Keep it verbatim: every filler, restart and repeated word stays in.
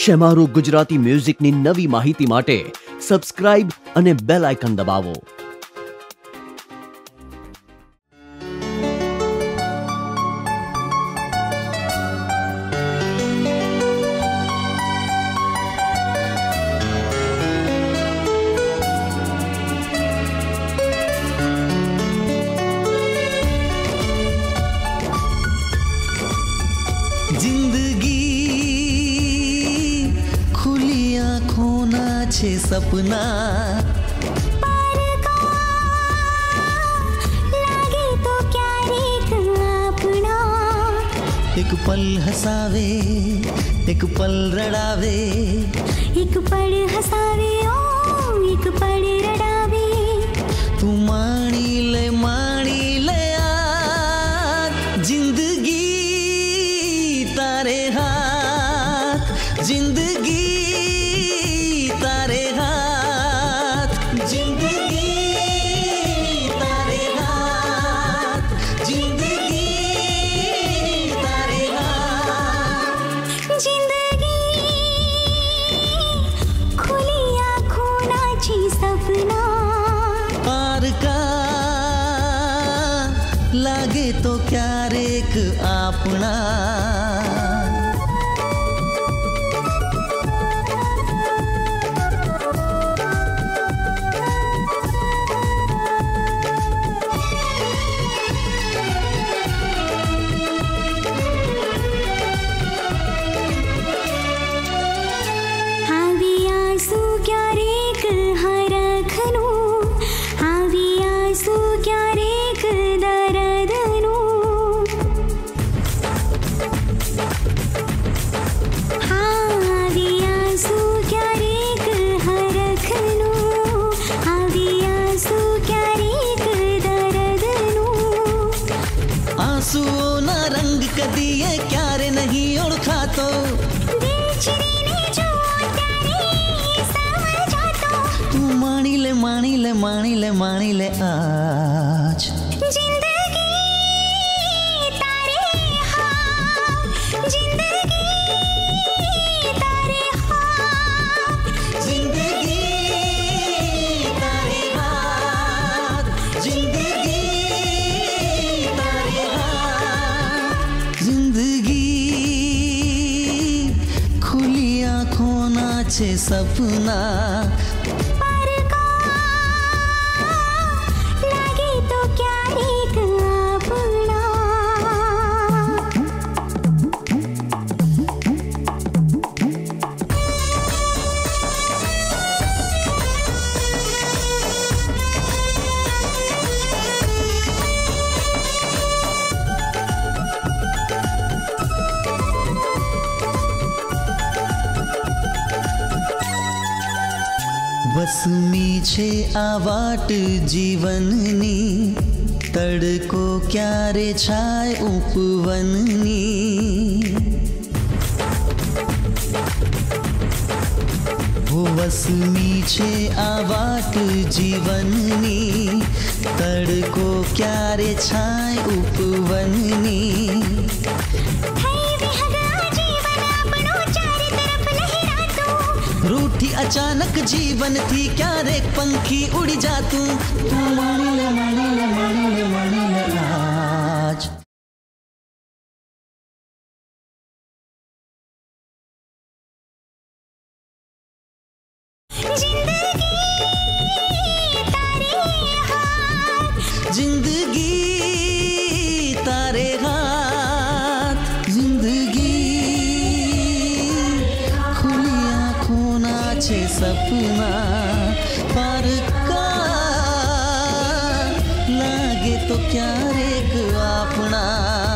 શેમારું ગુજરાતી મ્યુઝિકની નવી માહિતી માટે સબસ્ક્રાઇબ અને બેલ આઇકન દબાવો। जिंदगी खुली आँखों ना छे सपना लागे तो क्यारेक अपना एक पल हसावे एक पल रड़ावे एक पल हसावे ओ एक पल रड़ावे तू माणी ले माणी ले आ जिंदगी तारे हाथ जिंदगी तारे हाथ जिंदगी तारे हाथ जिंदगी तारे हाथ जिंदगी खुली आँखों ना छे सपना पार का लागे तो क्यारेक आपना आंसुओं ना रंग कदी ये क्यारे नहीं ओळखा तो तू माणी ले माणी ले माणी ले माणी ले आज जिंदगी तारे हाथ जिंदगी तारे हाथ जिंदगी तारे हाथ जिंदगी तारे हाथ जिंदगी खुली आँखों ना छे सपना पर का लागे तो क्यारेक अपना વસમી છે આ વાટ જીવનની તડકો ક્યારે છાય ઉપવનની वो वसमी छे आ वाट जीवननी तड़को क्यारे छाय उपवननी रूठी अचानक जीवन थी क्यारेक पंखी उड़ी जातू तू माणी ले माणी ले माणी ले माणी ले आज जिंदगी तारे हाथ जिंदगी तारे हाथ जिंदगी खुली आँखों ना छे सपना पर का लागे तो क्यारेक आपना।